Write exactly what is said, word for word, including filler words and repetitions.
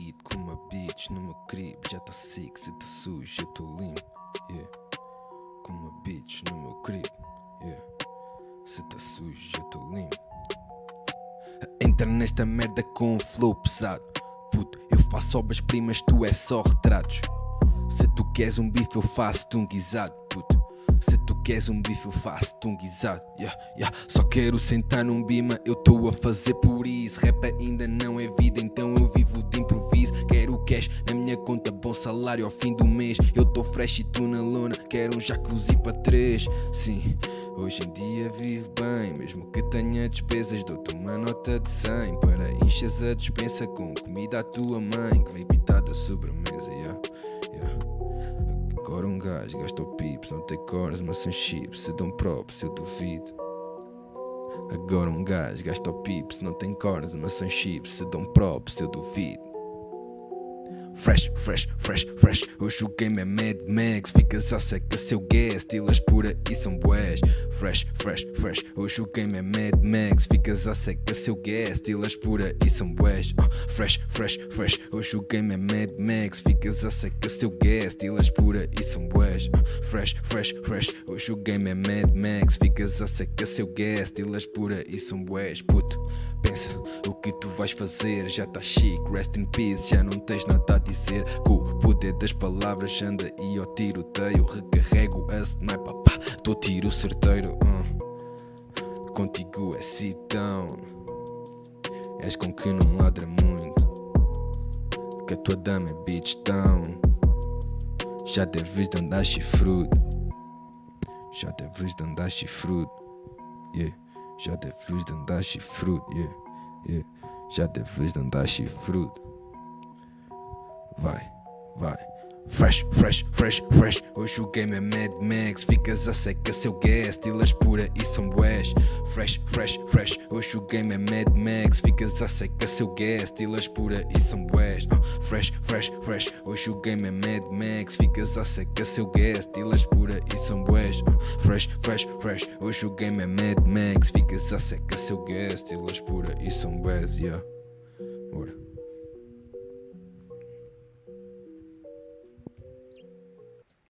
beat com uma bitch no meu crib. Já tá sick, cê tá sujo, eu tô limpo, yeah. Com uma bitch no meu crib, yeah. Cê tá sujo, eu tô limpo. Entra nesta merda com um flow pesado. Puto, eu faço obras-primas, tu é só retratos. Se tu queres um bife eu faço-te um guisado, puto. Se tu queres um bife eu faço-te um guisado, yeah, yeah. Só quero sentar num bima, eu tô a fazer por isso. Rap ainda não é vida, então eu vivo de improviso. Quero cash na minha conta, bom salário ao fim do mês. Eu tô fresh e tu na lona, quero um jacuzzi para três. Sim, hoje em dia vivo bem, mesmo que tenha despesas. Dou-te uma nota de cem para enches a despensa com comida à tua mãe que vem pitada sobre a mesa, yeah, yeah. Agora um gajo gasta o pips, não tem corns, mas são chips. Se dão props, eu duvido. Agora um gajo gasta o pips, não tem corns, mas são chips. Se dão props, eu duvido. Fresh, fresh, fresh, fresh. Hoje o game é Mad Max. Ficas à seca, seu gas. Estilas por aí são bués. Fresh, fresh, fresh. Hoje o game é Mad Max. Ficas à seca, seu gas. Estilas por aí são bués. uh, Fresh, fresh, fresh. Hoje o game é Mad Max. Ficas à seca, seu gas. Estilas por aí são bués. uh, Fresh, fresh, fresh. Hoje o game é Mad Max. Ficas à seca, seu gas. Estilas por aí são bués. Puto, pensa o que tu vais fazer. Já tá chique, rest in peace. Já não tens nada a dizer. Com o poder das palavras anda e ao tiroteio. Recarrego a sniper, pá, tô tiro certeiro. uh. Contigo é sit down. És com que não ladra muito. Que a tua dama é bitch down. Já deves de andar chifrudo. Já deves de andar chifrudo, yeah. Já deves de andar chifrudo, yeah, yeah. Já deves de andar chifrudo. Vai, vai. Fresh, fresh, fresh, fresh. Hoje o game é Mad Max. Ficas a seca, seu gas. Estilas pura e são bués. Fresh, fresh, fresh. Hoje o game é Mad Max. Ficas a seca, seu gas. Estilas pura e são bués. uh, Fresh, fresh, fresh. Hoje o game é Mad Max. Ficas a seca, seu gas. Estilas pura e são bués. uh, Fresh, fresh, fresh. Hoje o game é Mad Max. Ficas a seca, seu gas. Estilas pura e são bués, yeah. Ora.